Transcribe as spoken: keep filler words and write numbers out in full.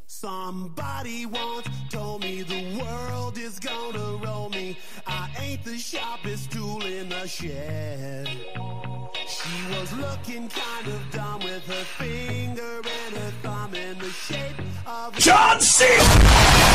Somebody once told me the world is gonna roll me. I ain't the sharpest tool in the shed. She was looking kind of dumb with her finger and her thumb in the shape of John Cena!